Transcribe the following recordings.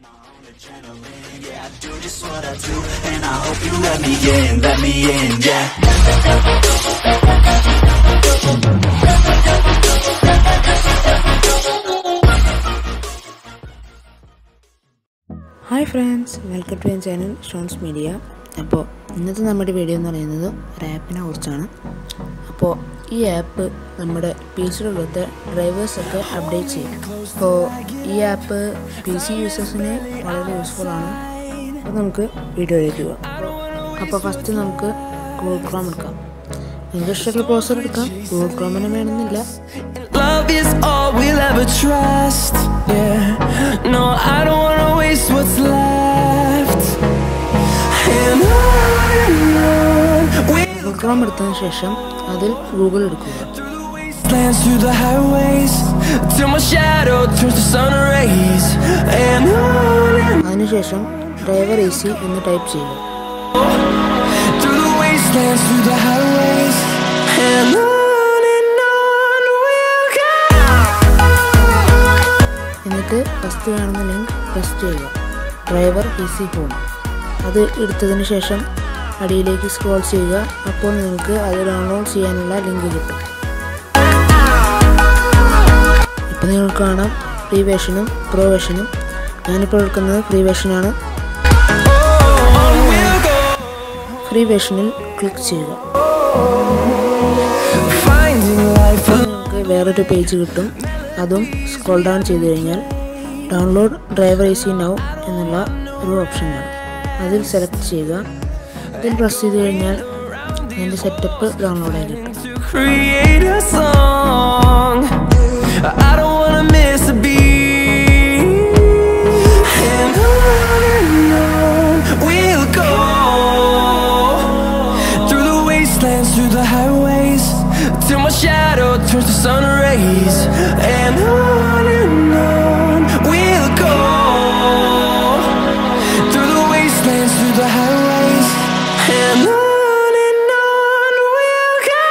Yeah, I do just what I do, and I hope you let me in, yeah. Hi friends, welcome to my channel Stones Media. അപ്പോൾ ഇന്നത്തെ നമ്മുടെ video എന്ന് പറയുന്നത് ഒരു ആപ്പിനെ കുറിച്ചാണ്. അപ്പോൾ ഈ ആപ്പ് നമ്മുടെ PC-യിലുള്ളത്തെ ഡ്രൈവേഴ്സൊക്കെ അപ്ഡേറ്റ് ചെയ്യും. അപ്പോൾ ഈ ആപ്പ് PC യൂസേഴ്സിന് വളരെ യൂസ്ഫുൾ ആണ്. അപ്പോൾ നമുക്ക് വീഡിയോയിലേക്ക് പോകാം. അപ്പോൾ ഫസ്റ്റ് നമുക്ക് Google Chrome എടുക്കാം. നിങ്ങൾക്ക് ഇഷ്ടമുള്ള ബ്രൗസർ എടുക്കാം. Google Chrome വേണമെന്നില്ല. Love is all we'll ever trust. Yeah. No, I don't wanna waste what's left. And on Google Chrome എടുത്തതിന് ശേഷം അതിൽ Google എടുക്കുക. wastelands through the highways till my shadow turns to sun rays. And on അതിനുശേഷം driver easy എന്ന് type ചെയ്യുക. through the wastelands through the highways. And on we'll go. എന്നിട്ട് first കാണുന്ന link press ചെയ്യുക. ഡ്രൈവർ ഈസി ഹോം അത് എടുത്തതിന് ശേഷം അടിയിലേക്ക് സ്ക്രോൾ ചെയ്യുക. അപ്പോൾ നിങ്ങൾക്ക് അത് ഡൗൺലോഡ് ചെയ്യാനുള്ള ലിങ്ക് കിട്ടും. ഇപ്പോൾ നിങ്ങൾക്ക് കാണാം ഫ്രീ വേർഷനും പ്രോ വേർഷനും. ഞാനിപ്പോൾ എടുക്കുന്നത് ഫ്രീ വേർഷനാണ്. ഫ്രീ വേർഷനിൽ ക്ലിക്ക് ചെയ്യുക. നിങ്ങൾക്ക് വേറൊരു പേജ് കിട്ടും. അതും സ്ക്രോൾ ഡൗൺ ചെയ്ത് കഴിഞ്ഞാൽ ഡൗൺലോഡ് ഡ്രൈവർ ഈസി നൗ എന്നുള്ള ഒരു ഓപ്ഷനാണ്. അതിൽ സെലക്ട് ചെയ്യുക. അതിൽ പ്രസ് ചെയ്ത് കഴിഞ്ഞാൽ അതിൻ്റെ സെറ്റപ്പ് ഡൗൺലോഡായി കിട്ടും. Create a song. I don't wanna miss a beat. And on we'll go. Through the wastelands, through the highways, till my shadow turns to sun rays. And on we'll go. Through the wastelands, through the highways. And on we'll go.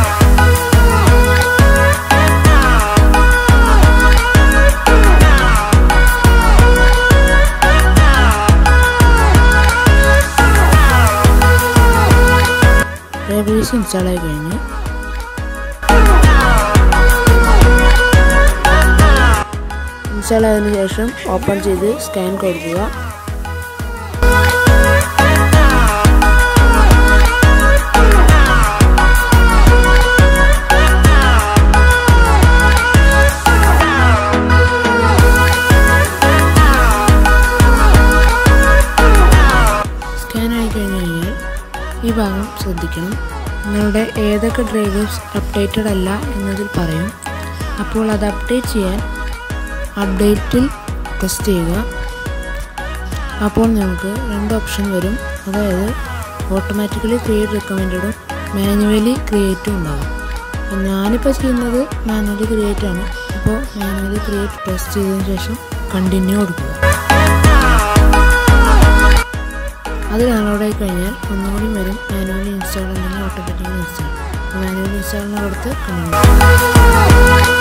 Driver easy install ആയി കഴിഞ്ഞ് install ആയതിനു ശേഷം open ചെയ്ത് scan കൊടുക്കുക. Scan ആയി കഴിഞ്ഞ് കഴിഞ്ഞാൽ ഈ ഭാഗം ശ്രദ്ധിക്കണം. നിങ്ങളുടെ ഏതൊക്കെ ഡ്രൈവേഴ്സ് അപ്ഡേറ്റഡ് അല്ല എന്നതിൽ പറയും. അപ്പോൾ അത് അപ്ഡേറ്റ് ചെയ്യാൻ അപ്ഡേറ്റിൽ പ്രസ് ചെയ്യുക. അപ്പോൾ നിങ്ങൾക്ക് രണ്ട് ഓപ്ഷൻ വരും. അതായത് ഓട്ടോമാറ്റിക്കലി ക്രിയേറ്റ് റെക്കമെൻഡഡും മാനുവലി ക്രിയേറ്റും ഉണ്ടാകും. ഞാനിപ്പോൾ ചെയ്യുന്നത് മാനുവലി ക്രിയേറ്റ് ആണ്. അപ്പോൾ മാനുവലി ക്രിയേറ്റ് പ്രസ് ചെയ്തതിന് ശേഷം കണ്ടിന്യൂ കൊടുക്കുക. അത് ഡൗൺലോഡായി കഴിഞ്ഞാൽ ഒന്നുകൂടി വരും മാനുവലി ഇൻസ്റ്റാൾ അല്ലെങ്കിൽ ഓട്ടോമാറ്റിക്കലി ഇൻസ്റ്റാൾ. മാനുവലി ഇൻസ്റ്റാളിന് കൊടുത്ത് കണ്ടിന്യൂ.